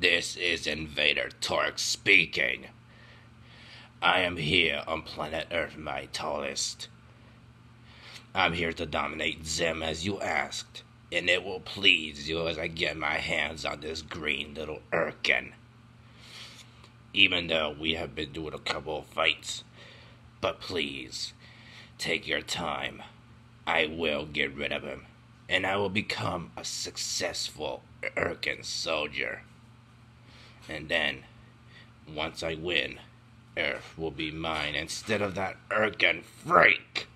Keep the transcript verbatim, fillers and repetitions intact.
This is Invader Torque speaking. I am here on planet Earth, my tallest. I'm here to dominate Zim as you asked, and it will please you as I get my hands on this green little Urkin. Even though we have been doing a couple of fights, but please, take your time. I will get rid of him, and I will become a successful Urkin soldier. And then, once I win, Earth will be mine instead of that Urkin freak.